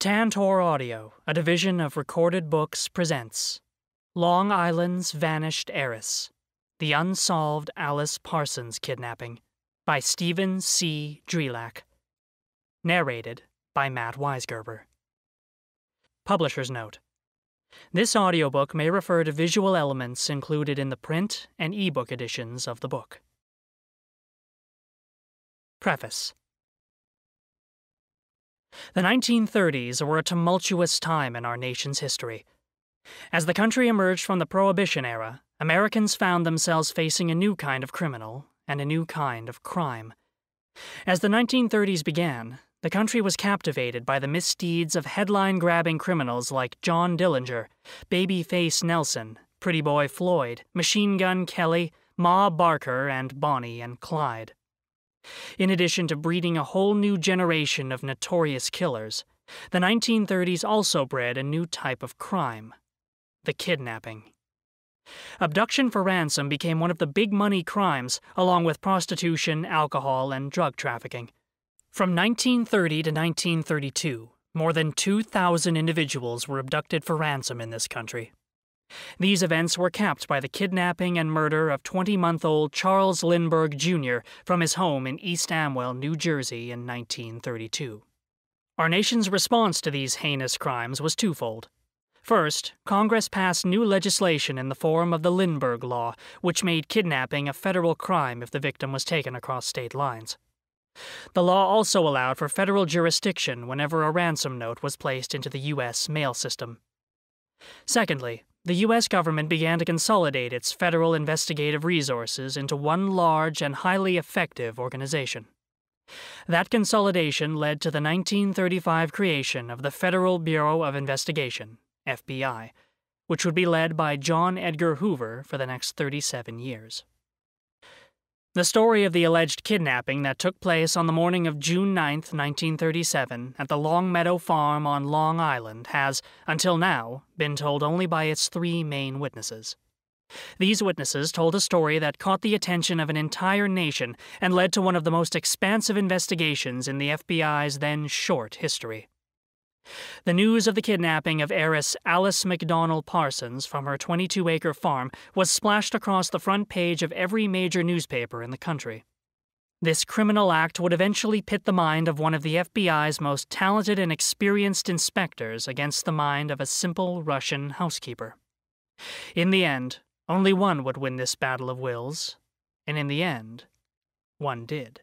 Tantor Audio, a division of Recorded Books, presents Long Island's Vanished Heiress, The Unsolved Alice Parsons Kidnapping, by Stephen C. Drielak. Narrated by Matt Weisgerber. Publisher's note: this audiobook may refer to visual elements included in the print and ebook editions of the book. Preface. The 1930s were a tumultuous time in our nation's history. As the country emerged from the Prohibition era, Americans found themselves facing a new kind of criminal and a new kind of crime. As the 1930s began, the country was captivated by the misdeeds of headline-grabbing criminals like John Dillinger, Babyface Nelson, Pretty Boy Floyd, Machine Gun Kelly, Ma Barker, and Bonnie and Clyde. In addition to breeding a whole new generation of notorious killers, the 1930s also bred a new type of crime: the kidnapping. Abduction for ransom became one of the big money crimes, along with prostitution, alcohol, and drug trafficking. From 1930 to 1932, more than 2,000 individuals were abducted for ransom in this country. These events were capped by the kidnapping and murder of 20-month-old Charles Lindbergh, Jr. from his home in East Amwell, New Jersey in 1932. Our nation's response to these heinous crimes was twofold. First, Congress passed new legislation in the form of the Lindbergh Law, which made kidnapping a federal crime if the victim was taken across state lines. The law also allowed for federal jurisdiction whenever a ransom note was placed into the U.S. mail system. Secondly, the U.S. government began to consolidate its federal investigative resources into one large and highly effective organization. That consolidation led to the 1935 creation of the Federal Bureau of Investigation, FBI, which would be led by John Edgar Hoover for the next 37 years. The story of the alleged kidnapping that took place on the morning of June 9, 1937, at the Long Meadow Farm on Long Island has, until now, been told only by its three main witnesses. These witnesses told a story that caught the attention of an entire nation and led to one of the most expansive investigations in the FBI's then short history. The news of the kidnapping of heiress Alice McDonell Parsons from her 22-acre farm was splashed across the front page of every major newspaper in the country. This criminal act would eventually pit the mind of one of the FBI's most talented and experienced inspectors against the mind of a simple Russian housekeeper. In the end, only one would win this battle of wills, and in the end, one did.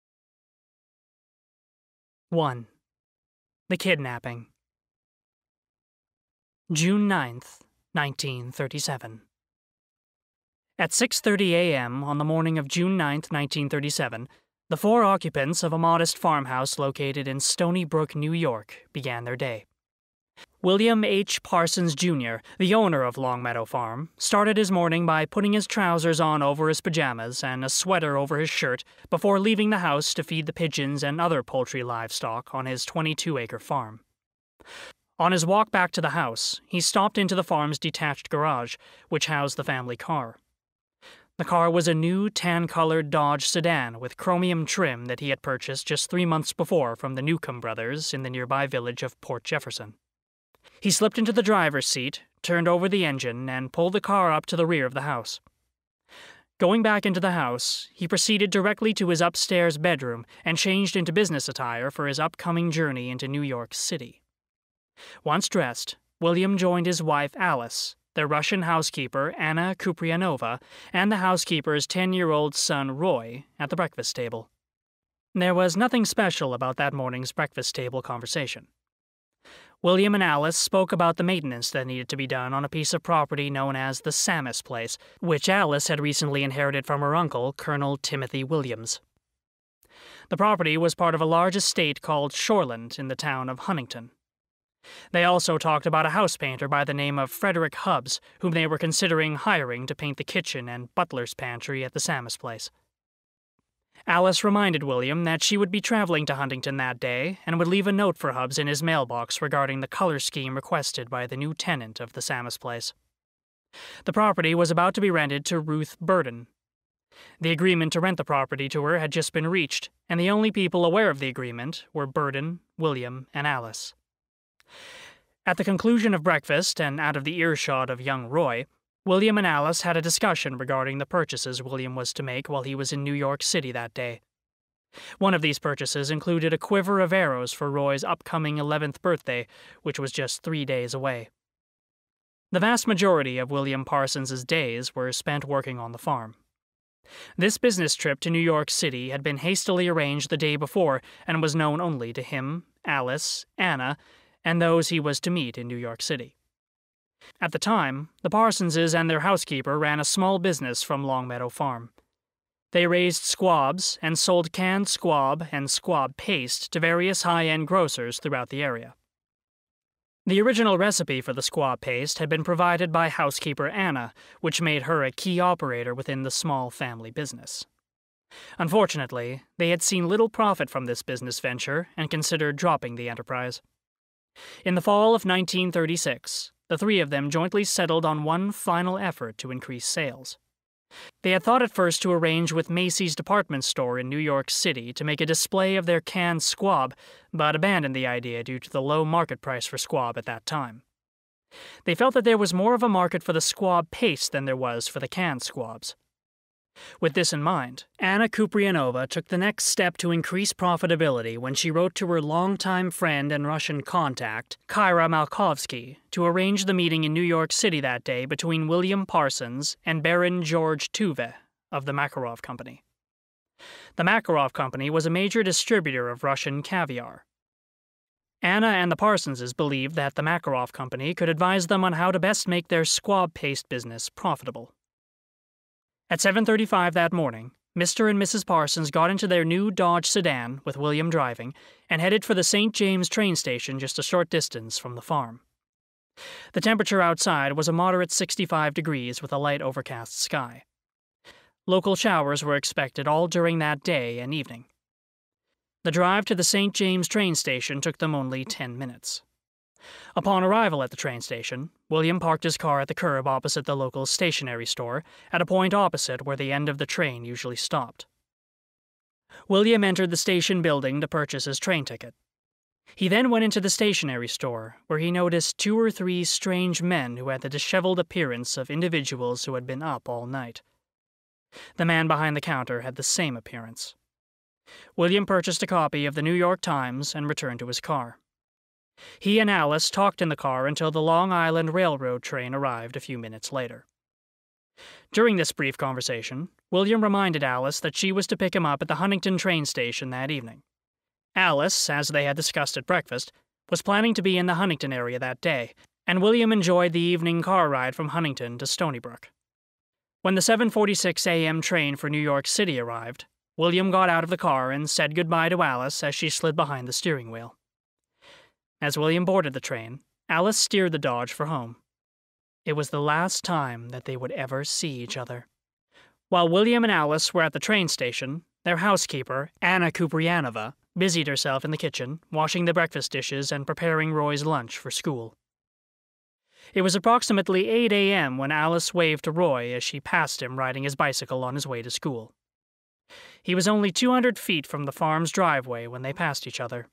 1. The Kidnapping. June 9th, 1937. At 6:30 a.m. on the morning of June 9th, 1937, the four occupants of a modest farmhouse located in Stony Brook, New York, began their day. William H. Parsons, Jr., the owner of Long Meadow Farm, started his morning by putting his trousers on over his pajamas and a sweater over his shirt before leaving the house to feed the pigeons and other poultry livestock on his 22-acre farm. On his walk back to the house, he stopped into the farm's detached garage, which housed the family car. The car was a new tan-colored Dodge sedan with chromium trim that he had purchased just 3 months before from the Newcomb brothers in the nearby village of Port Jefferson. He slipped into the driver's seat, turned over the engine, and pulled the car up to the rear of the house. Going back into the house, he proceeded directly to his upstairs bedroom and changed into business attire for his upcoming journey into New York City. Once dressed, William joined his wife Alice, their Russian housekeeper Anna Kupryanova, and the housekeeper's 10-year-old son Roy at the breakfast table. There was nothing special about that morning's breakfast table conversation. William and Alice spoke about the maintenance that needed to be done on a piece of property known as the Sammis Place, which Alice had recently inherited from her uncle, Colonel Timothy Williams. The property was part of a large estate called Shoreland in the town of Huntington. They also talked about a house painter by the name of Frederick Hubbs, whom they were considering hiring to paint the kitchen and butler's pantry at the Sammis Place. Alice reminded William that she would be traveling to Huntington that day and would leave a note for Hubbs in his mailbox regarding the color scheme requested by the new tenant of the Sammis Place. The property was about to be rented to Ruth Burden. The agreement to rent the property to her had just been reached, and the only people aware of the agreement were Burden, William, and Alice. At the conclusion of breakfast and out of the earshot of young Roy, William and Alice had a discussion regarding the purchases William was to make while he was in New York City that day. One of these purchases included a quiver of arrows for Roy's upcoming 11th birthday, which was just 3 days away. The vast majority of William Parsons's days were spent working on the farm. This business trip to New York City had been hastily arranged the day before and was known only to him, Alice, Anna, and those he was to meet in New York City. At the time, the Parsonses and their housekeeper ran a small business from Long Meadow Farm. They raised squabs and sold canned squab and squab paste to various high-end grocers throughout the area. The original recipe for the squab paste had been provided by housekeeper Anna, which made her a key operator within the small family business. Unfortunately, they had seen little profit from this business venture and considered dropping the enterprise. In the fall of 1936, the three of them jointly settled on one final effort to increase sales. They had thought at first to arrange with Macy's department store in New York City to make a display of their canned squab, but abandoned the idea due to the low market price for squab at that time. They felt that there was more of a market for the squab paste than there was for the canned squabs. With this in mind, Anna Kupryanova took the next step to increase profitability when she wrote to her longtime friend and Russian contact, Kyra Malkovsky, to arrange the meeting in New York City that day between William Parsons and Baron George Tuve of the Makarov Company. The Makarov Company was a major distributor of Russian caviar. Anna and the Parsonses believed that the Makarov Company could advise them on how to best make their squab paste business profitable. At 7:35 that morning, Mr. and Mrs. Parsons got into their new Dodge sedan, with William driving, and headed for the St. James train station just a short distance from the farm. The temperature outside was a moderate 65 degrees with a light overcast sky. Local showers were expected all during that day and evening. The drive to the St. James train station took them only 10 minutes. Upon arrival at the train station, William parked his car at the curb opposite the local stationery store, at a point opposite where the end of the train usually stopped. William entered the station building to purchase his train ticket. He then went into the stationery store, where he noticed 2 or 3 strange men who had the disheveled appearance of individuals who had been up all night. The man behind the counter had the same appearance. William purchased a copy of the New York Times and returned to his car. He and Alice talked in the car until the Long Island Railroad train arrived a few minutes later. During this brief conversation, William reminded Alice that she was to pick him up at the Huntington train station that evening. Alice, as they had discussed at breakfast, was planning to be in the Huntington area that day, and William enjoyed the evening car ride from Huntington to Stony Brook. When the 7:46 a.m. train for New York City arrived, William got out of the car and said goodbye to Alice as she slid behind the steering wheel. As William boarded the train, Alice steered the Dodge for home. It was the last time that they would ever see each other. While William and Alice were at the train station, their housekeeper, Anna Kupryanova, busied herself in the kitchen, washing the breakfast dishes and preparing Roy's lunch for school. It was approximately 8 a.m. when Alice waved to Roy as she passed him riding his bicycle on his way to school. He was only 200 feet from the farm's driveway when they passed each other.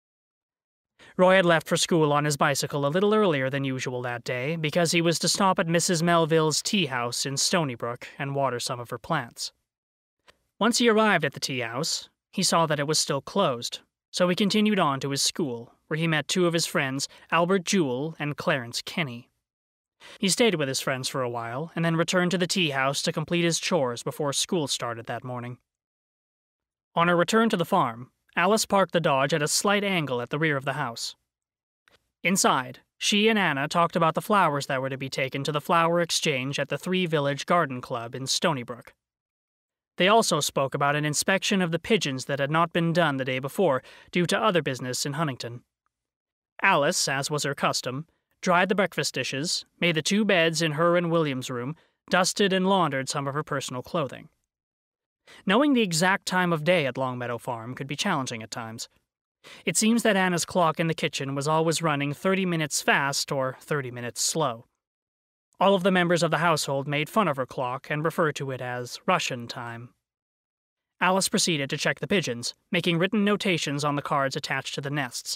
Roy had left for school on his bicycle a little earlier than usual that day because he was to stop at Mrs. Melville's tea house in Stony Brook and water some of her plants. Once he arrived at the tea house, he saw that it was still closed, so he continued on to his school, where he met 2 of his friends, Albert Jewell and Clarence Kenny. He stayed with his friends for a while and then returned to the tea house to complete his chores before school started that morning. On her return to the farm, Alice parked the Dodge at a slight angle at the rear of the house. Inside, she and Anna talked about the flowers that were to be taken to the flower exchange at the 3 Village Garden Club in Stony Brook. They also spoke about an inspection of the pigeons that had not been done the day before due to other business in Huntington. Alice, as was her custom, dried the breakfast dishes, made the 2 beds in her and William's room, dusted and laundered some of her personal clothing. Knowing the exact time of day at Long Meadow Farm could be challenging at times. It seems that Anna's clock in the kitchen was always running 30 minutes fast or 30 minutes slow. All of the members of the household made fun of her clock and referred to it as Russian time. Alice proceeded to check the pigeons, making written notations on the cards attached to the nests.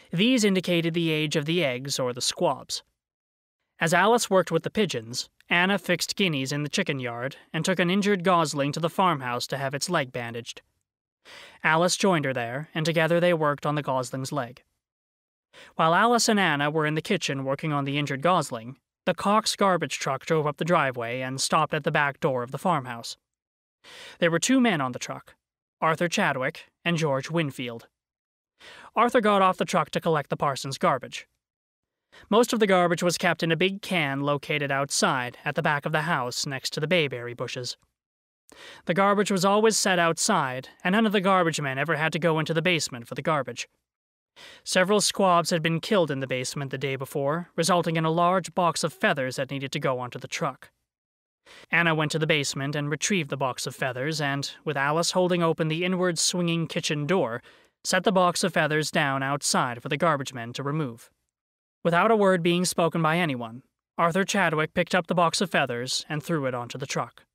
These indicated the age of the eggs or the squabs. As Alice worked with the pigeons, Anna fixed guineas in the chicken yard and took an injured gosling to the farmhouse to have its leg bandaged. Alice joined her there, and together they worked on the gosling's leg. While Alice and Anna were in the kitchen working on the injured gosling, the Cox garbage truck drove up the driveway and stopped at the back door of the farmhouse. There were 2 men on the truck, Arthur Chadwick and George Winfield. Arthur got off the truck to collect the Parsons' garbage. Most of the garbage was kept in a big can located outside at the back of the house next to the bayberry bushes. The garbage was always set outside, and none of the garbage men ever had to go into the basement for the garbage. Several squabs had been killed in the basement the day before, resulting in a large box of feathers that needed to go onto the truck. Anna went to the basement and retrieved the box of feathers and, with Alice holding open the inward swinging kitchen door, set the box of feathers down outside for the garbage men to remove. Without a word being spoken by anyone, Arthur Chadwick picked up the box of feathers and threw it onto the truck.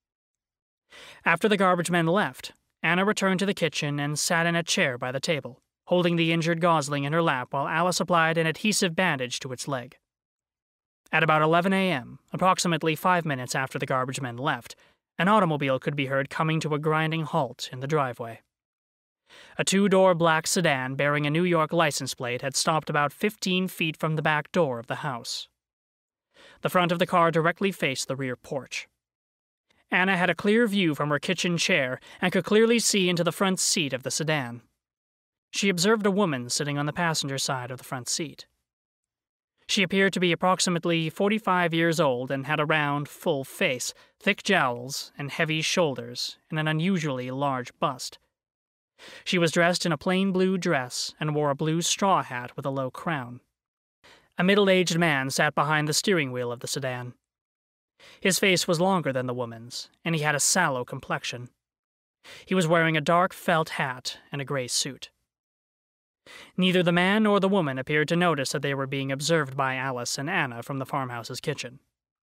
After the garbage men left, Anna returned to the kitchen and sat in a chair by the table, holding the injured gosling in her lap while Alice applied an adhesive bandage to its leg. At about 11 a.m., approximately 5 minutes after the garbage men left, an automobile could be heard coming to a grinding halt in the driveway. A 2-door black sedan bearing a New York license plate had stopped about 15 feet from the back door of the house. The front of the car directly faced the rear porch. Anna had a clear view from her kitchen chair and could clearly see into the front seat of the sedan. She observed a woman sitting on the passenger side of the front seat. She appeared to be approximately 45 years old and had a round, full face, thick jowls, and heavy shoulders, and an unusually large bust. She was dressed in a plain blue dress and wore a blue straw hat with a low crown. A middle-aged man sat behind the steering wheel of the sedan. His face was longer than the woman's, and he had a sallow complexion. He was wearing a dark felt hat and a gray suit. Neither the man nor the woman appeared to notice that they were being observed by Alice and Anna from the farmhouse's kitchen.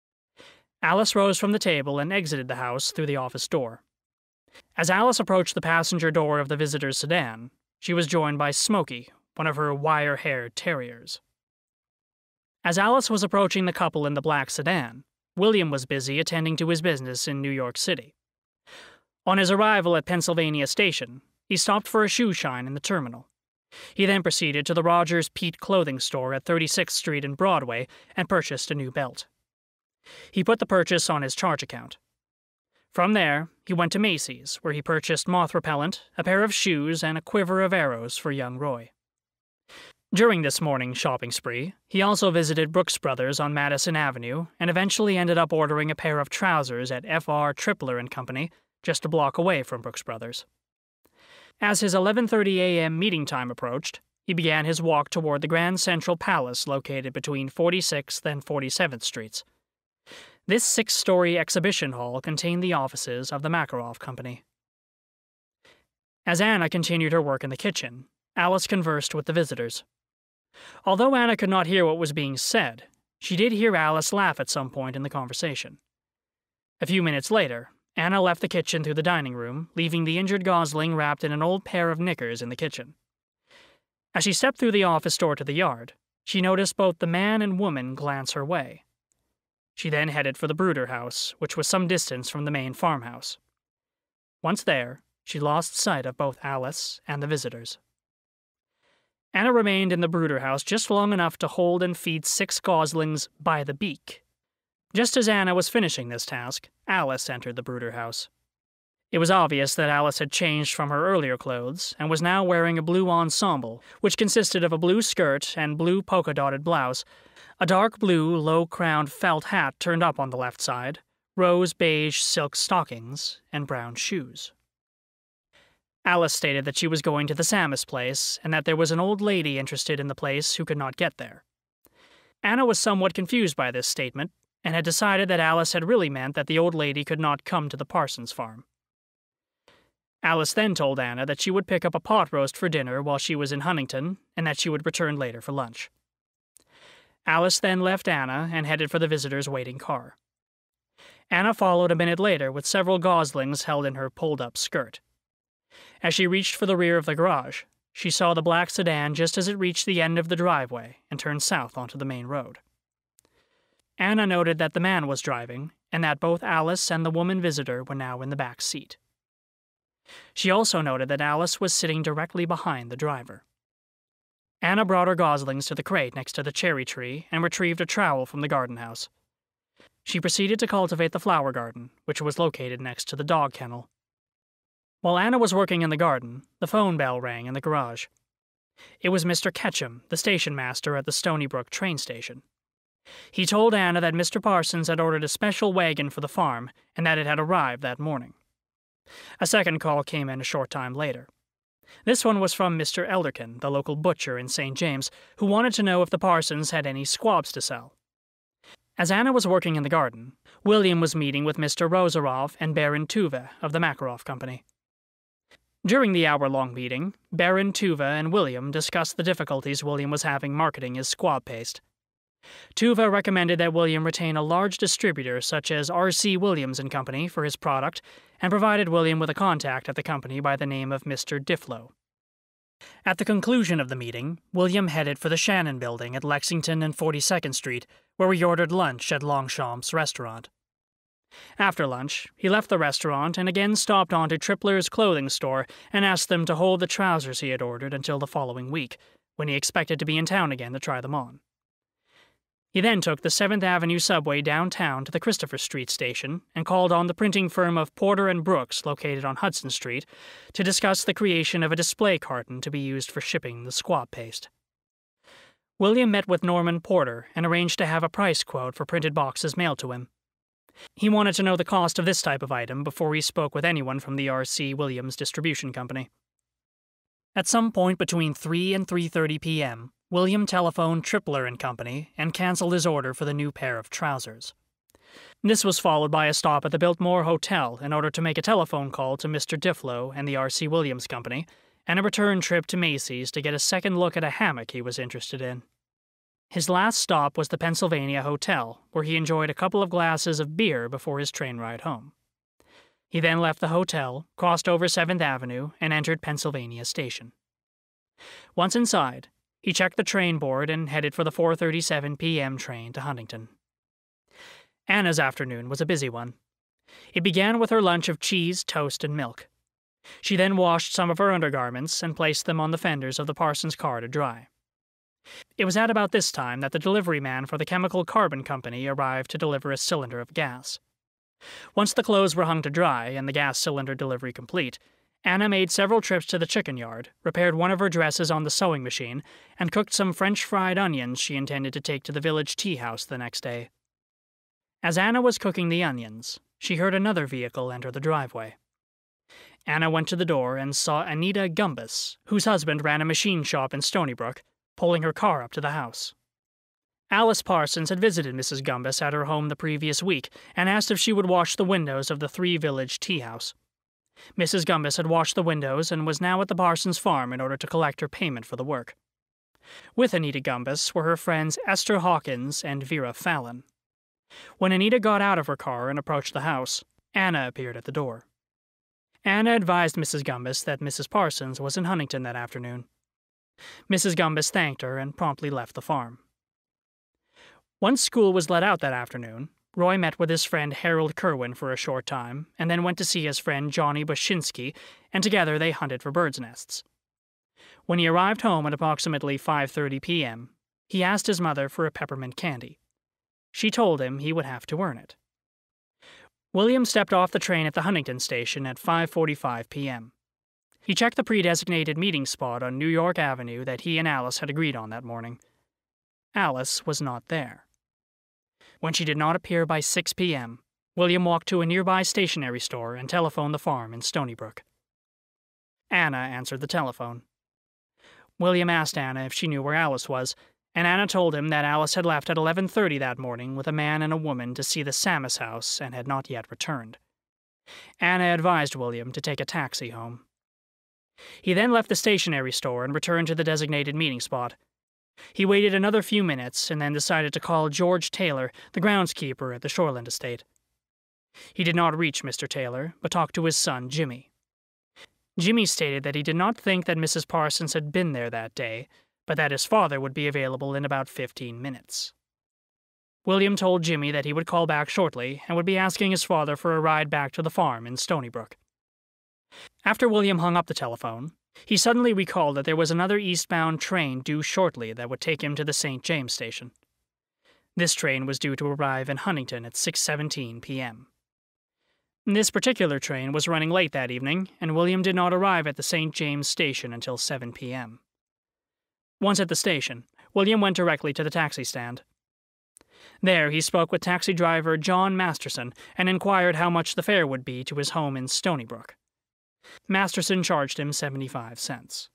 Alice rose from the table and exited the house through the office door. As Alice approached the passenger door of the visitor's sedan, she was joined by Smokey, one of her wire-haired terriers. As Alice was approaching the couple in the black sedan, William was busy attending to his business in New York City. On his arrival at Pennsylvania Station, he stopped for a shoe shine in the terminal. He then proceeded to the Rogers Pete clothing store at 36th Street and Broadway and purchased a new belt. He put the purchase on his charge account. From there, he went to Macy's, where he purchased moth repellent, a pair of shoes, and a quiver of arrows for young Roy. During this morning shopping spree, he also visited Brooks Brothers on Madison Avenue and eventually ended up ordering a pair of trousers at F.R. Tripler & Company, just a block away from Brooks Brothers. As his 11:30 a.m. meeting time approached, he began his walk toward the Grand Central Palace located between 46th and 47th Streets. This 6-story exhibition hall contained the offices of the Makarov Company. As Anna continued her work in the kitchen, Alice conversed with the visitors. Although Anna could not hear what was being said, she did hear Alice laugh at some point in the conversation. A few minutes later, Anna left the kitchen through the dining room, leaving the injured gosling wrapped in an old pair of knickers in the kitchen. As she stepped through the office door to the yard, she noticed both the man and woman glance her way. She then headed for the Bruder house, which was some distance from the main farmhouse. Once there, she lost sight of both Alice and the visitors. Anna remained in the Bruder house just long enough to hold and feed 6 goslings by the beak. Just as Anna was finishing this task, Alice entered the Bruder house. It was obvious that Alice had changed from her earlier clothes and was now wearing a blue ensemble, which consisted of a blue skirt and blue polka-dotted blouse, a dark blue, low-crowned felt hat turned up on the left side, rose beige silk stockings, and brown shoes. Alice stated that she was going to the Sammis place and that there was an old lady interested in the place who could not get there. Anna was somewhat confused by this statement and had decided that Alice had really meant that the old lady could not come to the Parsons farm. Alice then told Anna that she would pick up a pot roast for dinner while she was in Huntington and that she would return later for lunch. Alice then left Anna and headed for the visitor's waiting car. Anna followed a minute later with several goslings held in her pulled-up skirt. As she reached for the rear of the garage, she saw the black sedan just as it reached the end of the driveway and turned south onto the main road. Anna noted that the man was driving, and that both Alice and the woman visitor were now in the back seat. She also noted that Alice was sitting directly behind the driver. Anna brought her goslings to the crate next to the cherry tree and retrieved a trowel from the garden house. She proceeded to cultivate the flower garden, which was located next to the dog kennel. While Anna was working in the garden, the phone bell rang in the garage. It was Mr. Ketchum, the station master at the Stony Brook train station. He told Anna that Mr. Parsons had ordered a special wagon for the farm and that it had arrived that morning. A second call came in a short time later. This one was from Mr. Elderkin, the local butcher in St. James, who wanted to know if the Parsons had any squabs to sell. As Anna was working in the garden, William was meeting with Mr. Rozarov and Baron Tuve of the Makarov Company. During the hour-long meeting, Baron Tuve and William discussed the difficulties William was having marketing his squab paste. Tuve recommended that William retain a large distributor such as R.C. Williams & Company for his product and provided William with a contact at the company by the name of Mr. Difflow. At the conclusion of the meeting, William headed for the Shannon Building at Lexington and 42nd Street, where he ordered lunch at Longchamp's restaurant. After lunch, he left the restaurant and again stopped on to Tripler's clothing store and asked them to hold the trousers he had ordered until the following week, when he expected to be in town again to try them on. He then took the 7th Avenue subway downtown to the Christopher Street station and called on the printing firm of Porter & Brooks, located on Hudson Street, to discuss the creation of a display carton to be used for shipping the squab paste. William met with Norman Porter and arranged to have a price quote for printed boxes mailed to him. He wanted to know the cost of this type of item before he spoke with anyone from the R.C. Williams Distribution Company. At some point between 3 and 3:30 p.m., William telephoned Tripler & Company and canceled his order for the new pair of trousers. This was followed by a stop at the Biltmore Hotel in order to make a telephone call to Mr. Difflow and the R.C. Williams Company, and a return trip to Macy's to get a second look at a hammock he was interested in. His last stop was the Pennsylvania Hotel, where he enjoyed a couple of glasses of beer before his train ride home. He then left the hotel, crossed over 7th Avenue, and entered Pennsylvania Station. Once inside, he checked the train board and headed for the 4:37 p.m. train to Huntington. Anna's afternoon was a busy one. It began with her lunch of cheese, toast, and milk. She then washed some of her undergarments and placed them on the fenders of the Parsons' car to dry. It was at about this time that the delivery man for the Chemical Carbon Company arrived to deliver a cylinder of gas. Once the clothes were hung to dry and the gas cylinder delivery complete, Anna made several trips to the chicken yard, repaired one of her dresses on the sewing machine, and cooked some French fried onions she intended to take to the village tea house the next day. As Anna was cooking the onions, she heard another vehicle enter the driveway. Anna went to the door and saw Anita Gumbus, whose husband ran a machine shop in Stony Brook, pulling her car up to the house. Alice Parsons had visited Mrs. Gumbus at her home the previous week and asked if she would wash the windows of the Three Village tea house. Mrs. Gumbus had washed the windows and was now at the Parsons' farm in order to collect her payment for the work. With Anita Gumbus were her friends Esther Hawkins and Vera Fallon. When Anita got out of her car and approached the house, Anna appeared at the door. Anna advised Mrs. Gumbus that Mrs. Parsons was in Huntington that afternoon. Mrs. Gumbus thanked her and promptly left the farm. Once school was let out that afternoon, Roy met with his friend Harold Kerwin for a short time, and then went to see his friend Johnny Bashinsky, and together they hunted for birds' nests. When he arrived home at approximately 5:30 p.m., he asked his mother for a peppermint candy. She told him he would have to earn it. William stepped off the train at the Huntington station at 5:45 p.m. He checked the pre-designated meeting spot on New York Avenue that he and Alice had agreed on that morning. Alice was not there. When she did not appear by 6 p.m., William walked to a nearby stationery store and telephoned the farm in Stony Brook. Anna answered the telephone. William asked Anna if she knew where Alice was, and Anna told him that Alice had left at 11:30 that morning with a man and a woman to see the Sammis house and had not yet returned. Anna advised William to take a taxi home. He then left the stationery store and returned to the designated meeting spot. He waited another few minutes and then decided to call George Taylor, the groundskeeper at the Shoreland estate. He did not reach Mr. Taylor, but talked to his son, Jimmy. Jimmy stated that he did not think that Mrs. Parsons had been there that day, but that his father would be available in about 15 minutes. William told Jimmy that he would call back shortly and would be asking his father for a ride back to the farm in Stony Brook. After William hung up the telephone, he suddenly recalled that there was another eastbound train due shortly that would take him to the St. James station. This train was due to arrive in Huntington at 6:17 p.m. This particular train was running late that evening, and William did not arrive at the St. James station until 7 p.m. Once at the station, William went directly to the taxi stand. There he spoke with taxi driver John Masterson and inquired how much the fare would be to his home in Stony Brook. Masterson charged him 75 cents.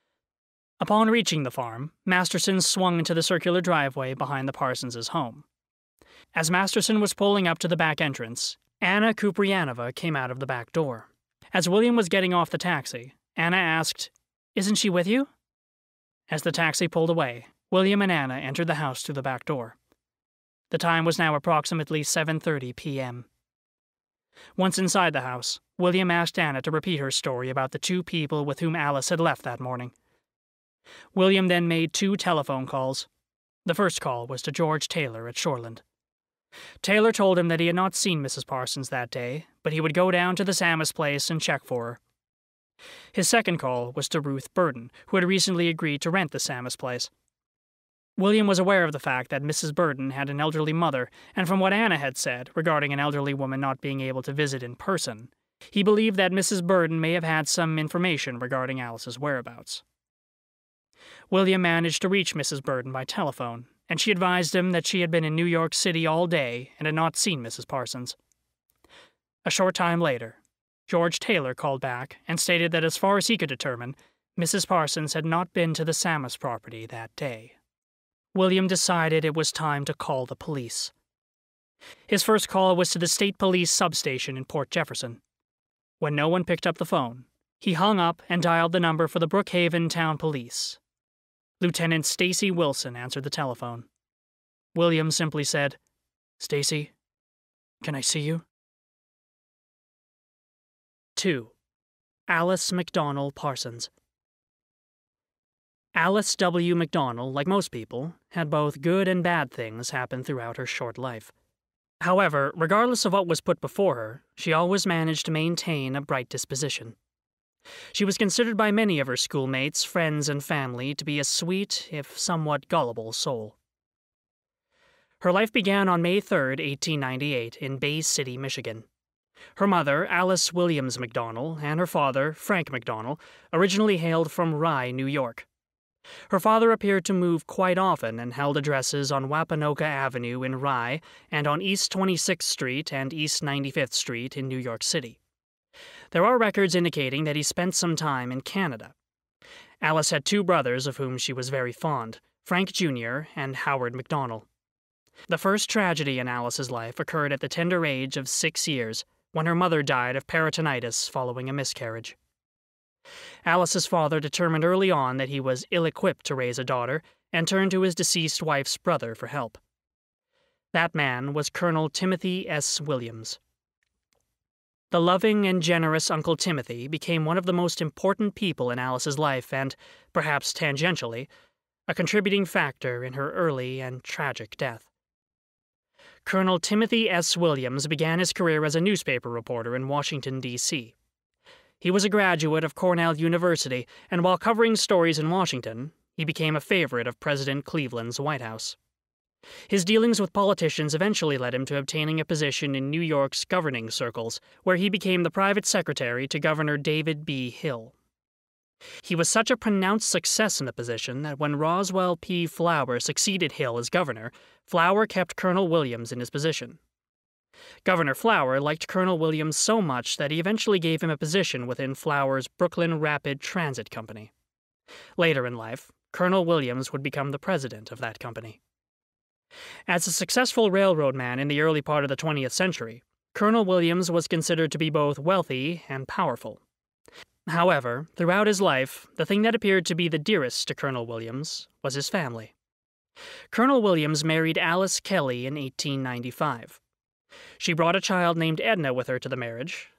Upon reaching the farm, Masterson swung into the circular driveway behind the Parsons' home. As Masterson was pulling up to the back entrance, Anna Kupryanova came out of the back door. As William was getting off the taxi, Anna asked, "Isn't she with you?" As the taxi pulled away, William and Anna entered the house through the back door. The time was now approximately 7:30 p.m. Once inside the house, William asked Anna to repeat her story about the two people with whom Alice had left that morning. William then made 2 telephone calls. The first call was to George Taylor at Shoreland. Taylor told him that he had not seen Mrs. Parsons that day, but he would go down to the Sammis place and check for her. His second call was to Ruth Burden, who had recently agreed to rent the Sammis place. William was aware of the fact that Mrs. Burden had an elderly mother, and from what Anna had said regarding an elderly woman not being able to visit in person, he believed that Mrs. Burden may have had some information regarding Alice's whereabouts. William managed to reach Mrs. Burden by telephone, and she advised him that she had been in New York City all day and had not seen Mrs. Parsons. A short time later, George Taylor called back and stated that as far as he could determine, Mrs. Parsons had not been to the Sammis property that day. William decided it was time to call the police. His first call was to the State Police substation in Port Jefferson. When no one picked up the phone, he hung up and dialed the number for the Brookhaven Town Police. Lieutenant Stacy Wilson answered the telephone. William simply said, "Stacy, can I see you?" 2. Alice McDonell Parsons. Alice W. McDonell, like most people, had both good and bad things happen throughout her short life. However, regardless of what was put before her, she always managed to maintain a bright disposition. She was considered by many of her schoolmates, friends, and family to be a sweet, if somewhat gullible, soul. Her life began on May 3, 1898, in Bay City, Michigan. Her mother, Alice Williams McDonell, and her father, Frank McDonell, originally hailed from Rye, New York. Her father appeared to move quite often and held addresses on Wapanoka Avenue in Rye and on East 26th Street and East 95th Street in New York City. There are records indicating that he spent some time in Canada. Alice had 2 brothers of whom she was very fond, Frank Jr. and Howard McDonell. The first tragedy in Alice's life occurred at the tender age of 6 years, when her mother died of peritonitis following a miscarriage. Alice's father determined early on that he was ill-equipped to raise a daughter and turned to his deceased wife's brother for help. That man was Colonel Timothy S. Williams. The loving and generous Uncle Timothy became one of the most important people in Alice's life and, perhaps tangentially, a contributing factor in her early and tragic death. Colonel Timothy S. Williams began his career as a newspaper reporter in Washington, D.C. He was a graduate of Cornell University, and while covering stories in Washington, he became a favorite of President Cleveland's White House. His dealings with politicians eventually led him to obtaining a position in New York's governing circles, where he became the private secretary to Governor David B. Hill. He was such a pronounced success in the position that when Roswell P. Flower succeeded Hill as governor, Flower kept Colonel Williams in his position. Governor Flower liked Colonel Williams so much that he eventually gave him a position within Flower's Brooklyn Rapid Transit Company. Later in life, Colonel Williams would become the president of that company. As a successful railroad man in the early part of the 20th century, Colonel Williams was considered to be both wealthy and powerful. However, throughout his life, the thing that appeared to be the dearest to Colonel Williams was his family. Colonel Williams married Alice Kelly in 1895. She brought a child named Edna with her to the marriage,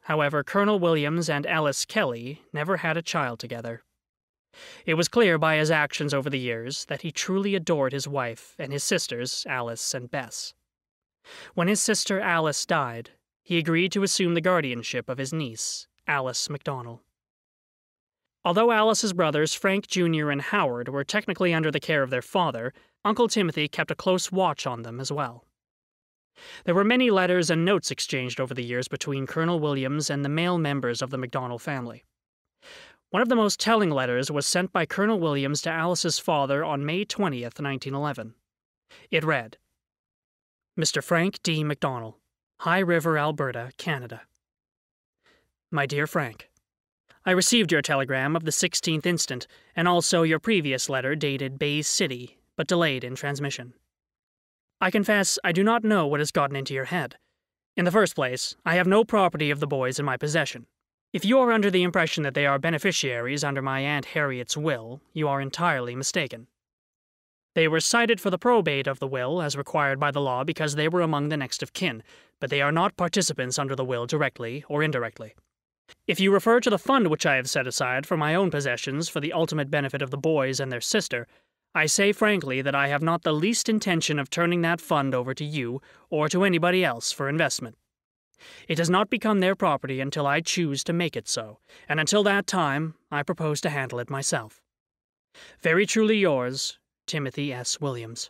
However, Colonel Williams and Alice Kelly never had a child together. It was clear by his actions over the years that he truly adored his wife and his sisters, Alice and Bess. When his sister Alice died, he agreed to assume the guardianship of his niece, Alice McDonell. Although Alice's brothers Frank Jr. and Howard were technically under the care of their father, Uncle Timothy kept a close watch on them as well. There were many letters and notes exchanged over the years between Colonel Williams and the male members of the McDonell family. One of the most telling letters was sent by Colonel Williams to Alice's father on May 20th, 1911. It read, Mr. Frank D. McDonell, High River, Alberta, Canada. My dear Frank, I received your telegram of the 16th instant, and also your previous letter dated Bay's City, but delayed in transmission. I confess I do not know what has gotten into your head. In the first place, I have no property of the boys in my possession. If you are under the impression that they are beneficiaries under my Aunt Harriet's will, you are entirely mistaken. They were cited for the probate of the will as required by the law because they were among the next of kin, but they are not participants under the will directly or indirectly. If you refer to the fund which I have set aside for my own possessions for the ultimate benefit of the boys and their sister, I say frankly that I have not the least intention of turning that fund over to you or to anybody else for investment. It does not become their property until I choose to make it so, and until that time I propose to handle it myself. Very truly yours, Timothy S. Williams.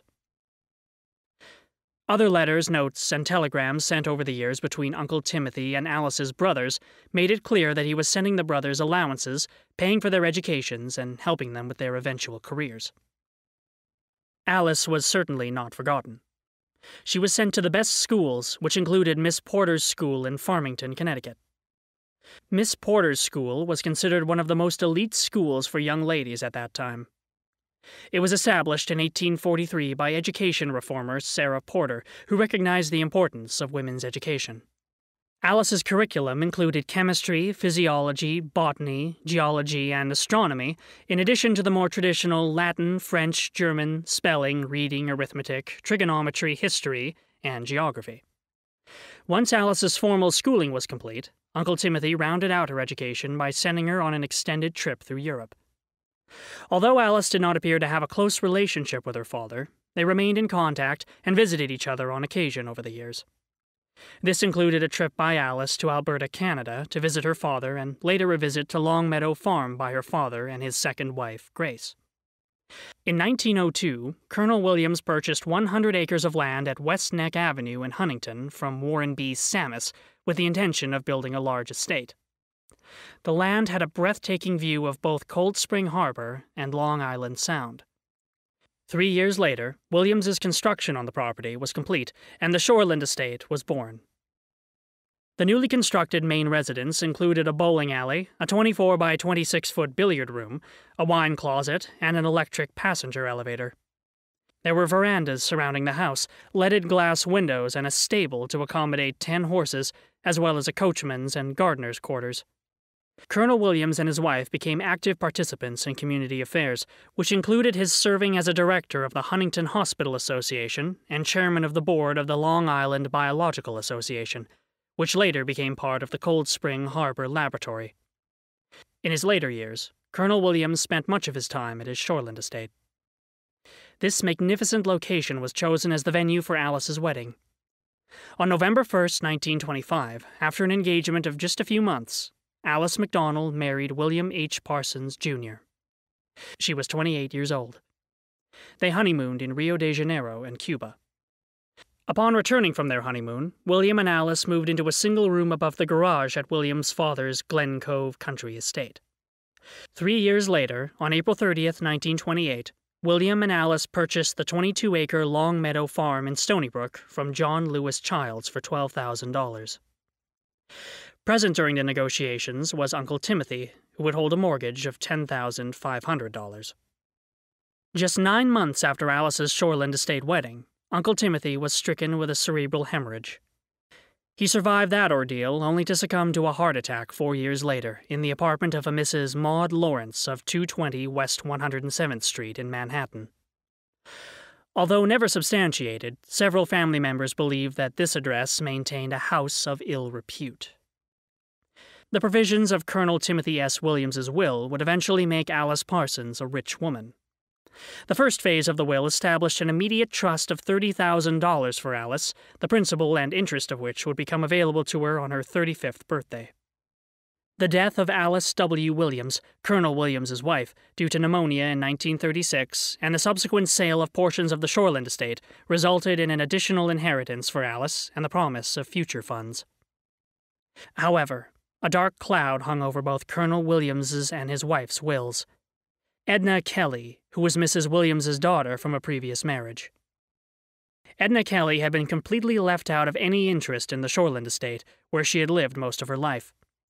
Other letters, notes, and telegrams sent over the years between Uncle Timothy and Alice's brothers made it clear that he was sending the brothers allowances, paying for their educations, and helping them with their eventual careers. Alice was certainly not forgotten. She was sent to the best schools, which included Miss Porter's School in Farmington, Connecticut. Miss Porter's School was considered one of the most elite schools for young ladies at that time. It was established in 1843 by education reformer Sarah Porter, who recognized the importance of women's education. Alice's curriculum included chemistry, physiology, botany, geology, and astronomy, in addition to the more traditional Latin, French, German, spelling, reading, arithmetic, trigonometry, history, and geography. Once Alice's formal schooling was complete, Uncle Timothy rounded out her education by sending her on an extended trip through Europe. Although Alice did not appear to have a close relationship with her father, they remained in contact and visited each other on occasion over the years. This included a trip by Alice to Alberta, Canada, to visit her father, and later a visit to Long Meadow Farm by her father and his second wife, Grace. In 1902, Colonel Williams purchased 100 acres of land at West Neck Avenue in Huntington from Warren B. Sammis with the intention of building a large estate. The land had a breathtaking view of both Cold Spring Harbor and Long Island Sound. 3 years later, Williams's construction on the property was complete, and the Shoreland estate was born. The newly constructed main residence included a bowling alley, a 24 by 26-foot billiard room, a wine closet, and an electric passenger elevator. There were verandas surrounding the house, leaded glass windows, and a stable to accommodate 10 horses, as well as a coachman's and gardener's quarters. Colonel Williams and his wife became active participants in community affairs, which included his serving as a director of the Huntington Hospital Association and chairman of the board of the Long Island Biological Association, which later became part of the Cold Spring Harbor Laboratory. In his later years, Colonel Williams spent much of his time at his Shoreland estate. This magnificent location was chosen as the venue for Alice's wedding. On November 1st, 1925, after an engagement of just a few months, Alice McDonell married William H. Parsons, Jr. She was 28 years old. They honeymooned in Rio de Janeiro and Cuba. Upon returning from their honeymoon, William and Alice moved into a single room above the garage at William's father's Glen Cove country estate. 3 years later, on April 30th, 1928, William and Alice purchased the 22-acre Long Meadow Farm in Stony Brook from John Lewis Childs for $12,000. Present during the negotiations was Uncle Timothy, who would hold a mortgage of $10,500. Just 9 months after Alice's Shoreland estate wedding, Uncle Timothy was stricken with a cerebral hemorrhage. He survived that ordeal only to succumb to a heart attack 4 years later in the apartment of a Mrs. Maud Lawrence of 220 West 107th Street in Manhattan. Although never substantiated, several family members believe that this address maintained a house of ill repute. The provisions of Colonel Timothy S. Williams's will would eventually make Alice Parsons a rich woman. The first phase of the will established an immediate trust of $30,000 for Alice, the principal and interest of which would become available to her on her 35th birthday. The death of Alice W. Williams, Colonel Williams's wife, due to pneumonia in 1936, and the subsequent sale of portions of the Shoreland estate resulted in an additional inheritance for Alice and the promise of future funds. However, a dark cloud hung over both Colonel Williams's and his wife's wills. Edna Kelly, who was Mrs. Williams's daughter from a previous marriage. Edna Kelly had been completely left out of any interest in the Shoreland estate, where she had lived most of her life.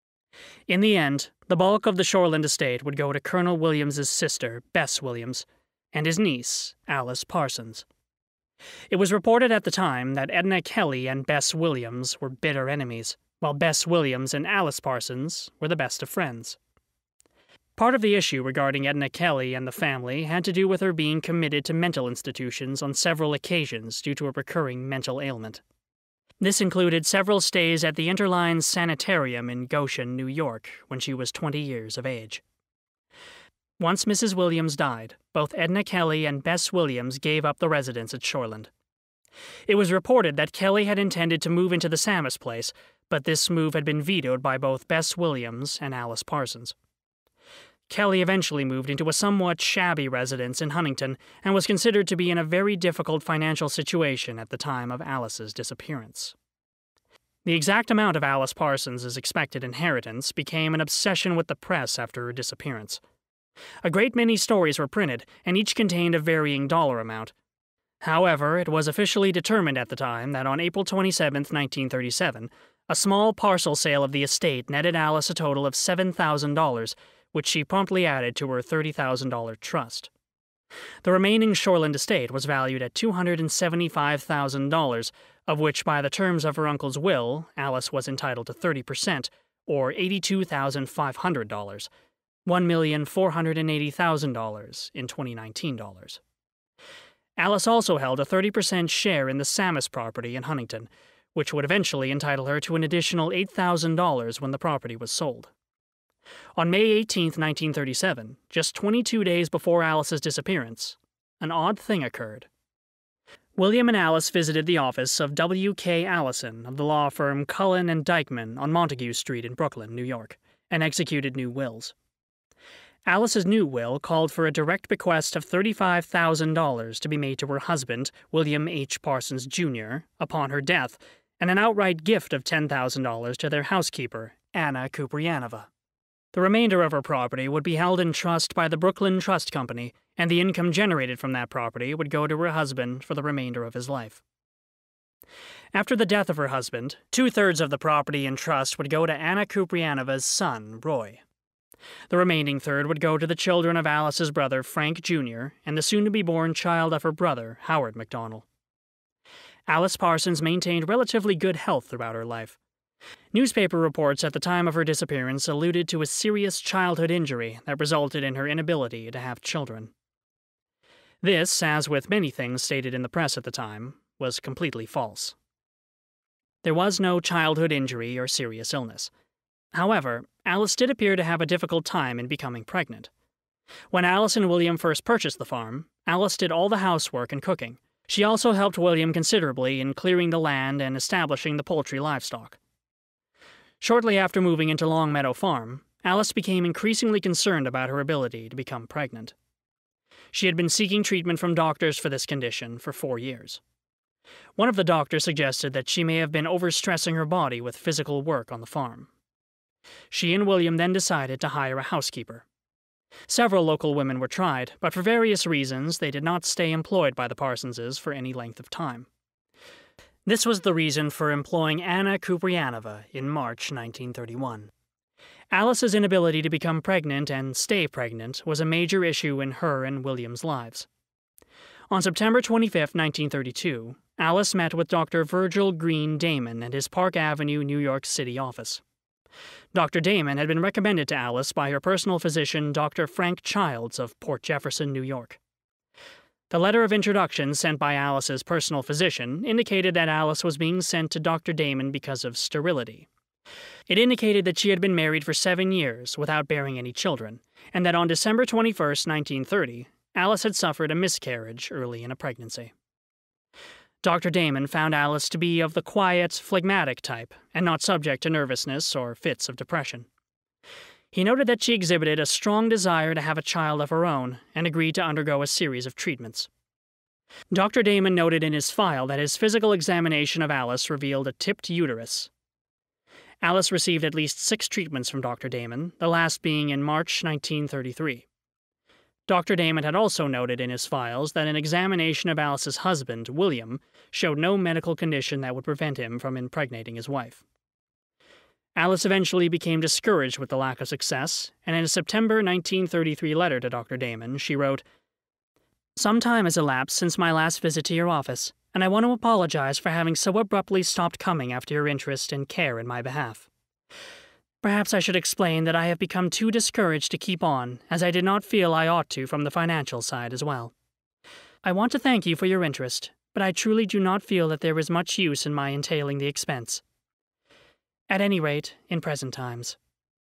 In the end, the bulk of the Shoreland estate would go to Colonel Williams's sister, Bess Williams, and his niece, Alice Parsons. It was reported at the time that Edna Kelly and Bess Williams were bitter enemies, while Bess Williams and Alice Parsons were the best of friends. Part of the issue regarding Edna Kelly and the family had to do with her being committed to mental institutions on several occasions due to a recurring mental ailment. This included several stays at the Interline Sanitarium in Goshen, New York, when she was 20 years of age. Once Mrs. Williams died, both Edna Kelly and Bess Williams gave up the residence at Shoreland. It was reported that Kelly had intended to move into the Sammis place, but this move had been vetoed by both Bess Williams and Alice Parsons. Kelly eventually moved into a somewhat shabby residence in Huntington and was considered to be in a very difficult financial situation at the time of Alice's disappearance. The exact amount of Alice Parsons' expected inheritance became an obsession with the press after her disappearance. A great many stories were printed, and each contained a varying dollar amount. However, it was officially determined at the time that on April 27, 1937, a small parcel sale of the estate netted Alice a total of $7,000, which she promptly added to her $30,000 trust. The remaining Shoreland estate was valued at $275,000, of which by the terms of her uncle's will, Alice was entitled to 30%, or $82,500, $1,480,000 in 2019 dollars. Alice also held a 30% share in the Sammis property in Huntington, which would eventually entitle her to an additional $8,000 when the property was sold. On May 18, 1937, just 22 days before Alice's disappearance, an odd thing occurred. William and Alice visited the office of W.K. Allison of the law firm Cullen and Dykeman on Montague Street in Brooklyn, New York, and executed new wills. Alice's new will called for a direct bequest of $35,000 to be made to her husband, William H. Parsons, Jr., upon her death, and an outright gift of $10,000 to their housekeeper, Anna Kupryanova. The remainder of her property would be held in trust by the Brooklyn Trust Company, and the income generated from that property would go to her husband for the remainder of his life. After the death of her husband, 2/3 of the property in trust would go to Anna Kupryanovas son, Roy. The remaining third would go to the children of Alice's brother, Frank Jr., and the soon-to-be-born child of her brother, Howard McDonell. Alice Parsons maintained relatively good health throughout her life. Newspaper reports at the time of her disappearance alluded to a serious childhood injury that resulted in her inability to have children. This, as with many things stated in the press at the time, was completely false. There was no childhood injury or serious illness. However, Alice did appear to have a difficult time in becoming pregnant. When Alice and William first purchased the farm, Alice did all the housework and cooking. She also helped William considerably in clearing the land and establishing the poultry livestock. Shortly after moving into Long Meadow Farm, Alice became increasingly concerned about her ability to become pregnant. She had been seeking treatment from doctors for this condition for 4 years. One of the doctors suggested that she may have been overstressing her body with physical work on the farm. She and William then decided to hire a housekeeper. Several local women were tried, but for various reasons they did not stay employed by the Parsonses for any length of time. This was the reason for employing Anna Kupryanova in March 1931. Alice's inability to become pregnant and stay pregnant was a major issue in her and William's lives. On September 25, 1932, Alice met with Dr. Virgil Green Damon at his Park Avenue, New York City office. Dr. Damon had been recommended to Alice by her personal physician, Dr. Frank Childs of Port Jefferson, New York. The letter of introduction sent by Alice's personal physician indicated that Alice was being sent to Dr. Damon because of sterility. It indicated that she had been married for 7 years without bearing any children, and that on December 21st, 1930, Alice had suffered a miscarriage early in a pregnancy. Dr. Damon found Alice to be of the quiet, phlegmatic type, and not subject to nervousness or fits of depression. He noted that she exhibited a strong desire to have a child of her own and agreed to undergo a series of treatments. Dr. Damon noted in his file that his physical examination of Alice revealed a tipped uterus. Alice received at least 6 treatments from Dr. Damon, the last being in March 1933. Dr. Damon had also noted in his files that an examination of Alice's husband, William, showed no medical condition that would prevent him from impregnating his wife. Alice eventually became discouraged with the lack of success, and in a September 1933 letter to Dr. Damon, she wrote, "Some time has elapsed since my last visit to your office, and I want to apologize for having so abruptly stopped coming after your interest and care in my behalf. Perhaps I should explain that I have become too discouraged to keep on, as I did not feel I ought to from the financial side as well. I want to thank you for your interest, but I truly do not feel that there is much use in my entailing the expense. At any rate, in present times."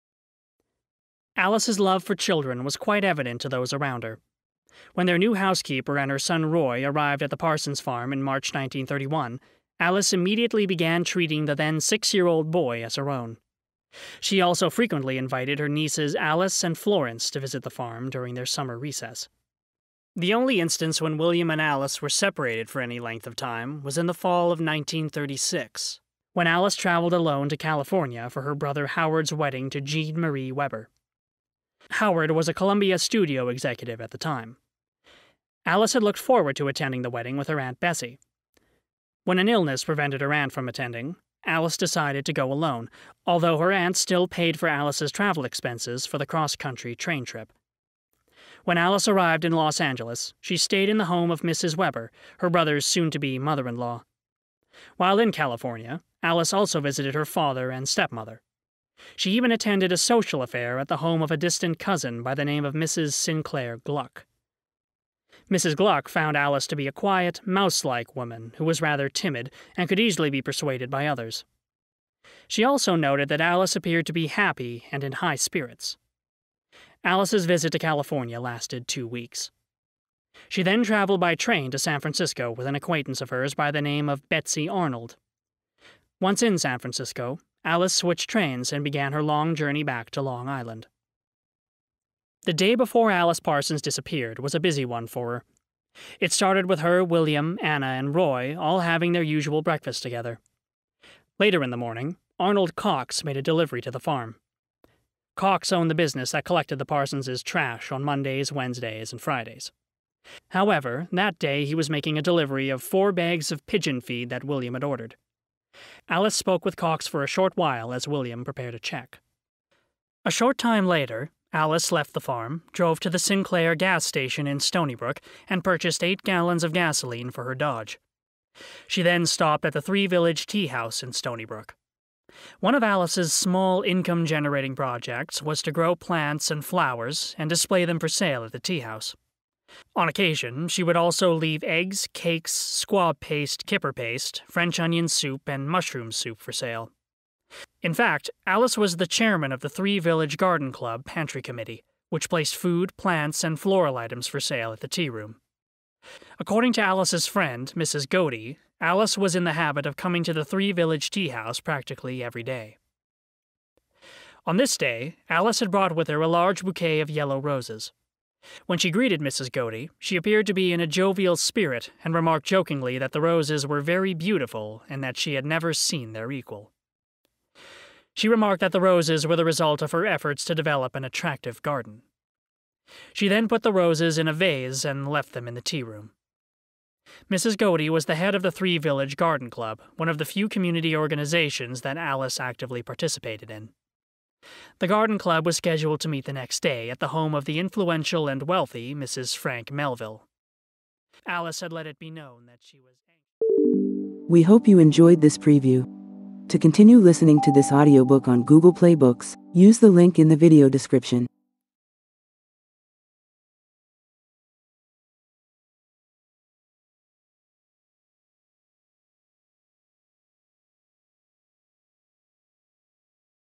Alice's love for children was quite evident to those around her. When their new housekeeper and her son Roy arrived at the Parsons farm in March 1931, Alice immediately began treating the then 6-year-old boy as her own. She also frequently invited her nieces Alice and Florence to visit the farm during their summer recess. The only instance when William and Alice were separated for any length of time was in the fall of 1936, when Alice traveled alone to California for her brother Howard's wedding to Jean Marie Weber. Howard was a Columbia studio executive at the time. Alice had looked forward to attending the wedding with her Aunt Bessie. When an illness prevented her aunt from attending, Alice decided to go alone, although her aunt still paid for Alice's travel expenses for the cross-country train trip. When Alice arrived in Los Angeles, she stayed in the home of Mrs. Weber, her brother's soon-to-be mother-in-law. While in California, Alice also visited her father and stepmother. She even attended a social affair at the home of a distant cousin by the name of Mrs. Sinclair Gluck. Mrs. Gluck found Alice to be a quiet, mouse-like woman who was rather timid and could easily be persuaded by others. She also noted that Alice appeared to be happy and in high spirits. Alice's visit to California lasted 2 weeks. She then traveled by train to San Francisco with an acquaintance of hers by the name of Betsy Arnold. Once in San Francisco, Alice switched trains and began her long journey back to Long Island. The day before Alice Parsons disappeared was a busy one for her. It started with her, William, Anna, and Roy all having their usual breakfast together. Later in the morning, Arnold Cox made a delivery to the farm. Cox owned the business that collected the Parsons' trash on Mondays, Wednesdays, and Fridays. However, that day he was making a delivery of 4 bags of pigeon feed that William had ordered. Alice spoke with Cox for a short while as William prepared a check. A short time later, Alice left the farm, drove to the Sinclair gas station in Stony Brook, and purchased 8 gallons of gasoline for her Dodge. She then stopped at the Three Village Tea House in Stony Brook. One of Alice's small income-generating projects was to grow plants and flowers and display them for sale at the tea house. On occasion, she would also leave eggs, cakes, squab paste, kipper paste, French onion soup, and mushroom soup for sale. In fact, Alice was the chairman of the Three Village Garden Club Pantry Committee, which placed food, plants, and floral items for sale at the tea room. According to Alice's friend, Mrs. Godey, Alice was in the habit of coming to the Three Village Tea House practically every day. On this day, Alice had brought with her a large bouquet of yellow roses. When she greeted Mrs. Godey, she appeared to be in a jovial spirit and remarked jokingly that the roses were very beautiful and that she had never seen their equal. She remarked that the roses were the result of her efforts to develop an attractive garden. She then put the roses in a vase and left them in the tea room. Mrs. Godey was the head of the Three Village Garden Club, one of the few community organizations that Alice actively participated in. The garden club was scheduled to meet the next day at the home of the influential and wealthy Mrs. Frank Melville. Alice had let it be known that she was anxious. We hope you enjoyed this preview. To continue listening to this audiobook on Google Play Books, use the link in the video description.